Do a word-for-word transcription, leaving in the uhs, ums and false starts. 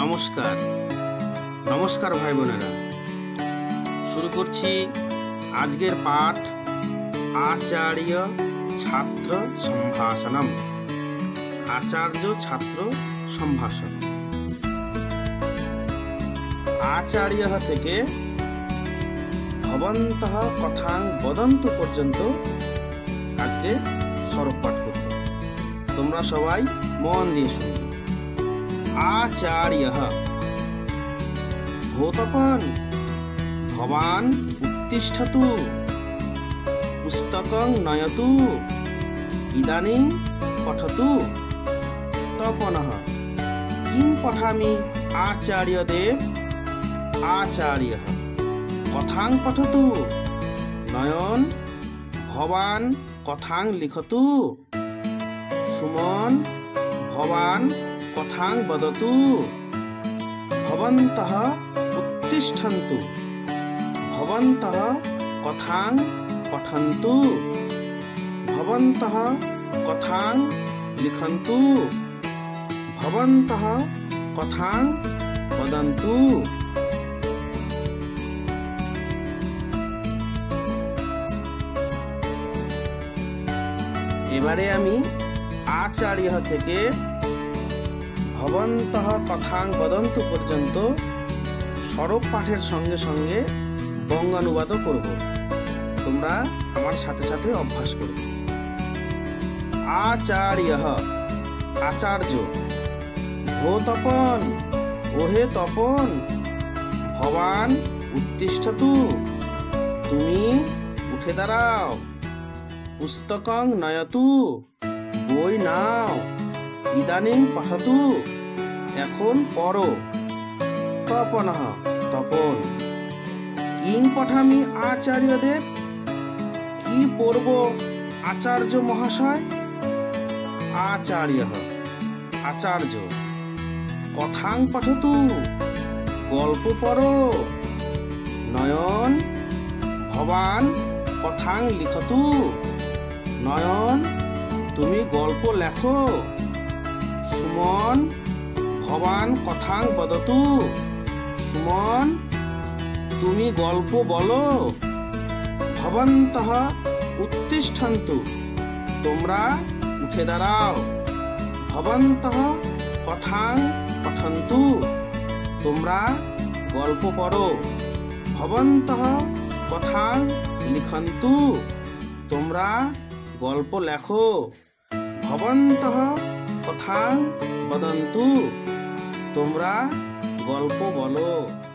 নমস্কার নমস্কার ভাই বোনেরা, শুরু করছি আজকের পাঠ আচার্য ছাত্র সম্ভাষণম। আচার্য ছাত্র সম্ভাষণ। আচার্য থেকে ভবন্তঃ কথাং বদন্তু পর্যন্ত আজকে স্বরূপ পাঠ করব। তোমরা সবাই মন দিয়ে শুনবে। आचार्यः भूतपन् भवान् उत्तिष्ठतु, पुस्तकं नयतु, इदानीं पठतु। तपनः किं पठामि आचार्यदेव? आचार्यः कथां पठतु। नयन भवान् कथां लिखतु। सुमन भवान् कथां वदतु। भवन्तः उत्तिष्ठन्तु, भवन्तः कथां पठन्तु, भवन्तः कथां लिखन्तु, भवन्तः कथां वदन्तु। এবারে আমি আচার্য থেকে ভবন্তঃ কথাং বদন্তু পর্যন্ত স্বরূপ পাঠের সঙ্গে সঙ্গে বঙ্গানুবাদও করব। তোমরা আমার সাথে সাথে অভ্যাস করবে। আচার্য আচার্য, ভো তপন ওহে তপন, ভবান উত্তিষ্ঠতু তুমি উঠে দাঁড়াও, পুস্তকং নয়তু বই নাও, ইদানিং পঠতু এখন পড়ো, তপনঃ তপন, কিং পঠামি আচার্যদেব কি পড়ব আচার্য মহাশয়? আচার্য আচার্য, কথাং পঠতু গল্প পড়ো, নয়ন ভবান কথাং লিখতু নয়ন তুমি গল্প লেখো, সুমন ভবান কথাং বদতু সুমন তুমি গল্প বলো, ভবন্তঃ উত্তিষ্ঠন্তু তোমরা উঠে দাঁড়াও, ভবন্তঃ কথাং পঠন্তু তোমরা গল্প পড়ো, ভবন্তঃ কথাং লিখন্তু তোমরা গল্প লেখো, ভবন্তঃ কথাং বদন্তু তোমরা গল্প বলো।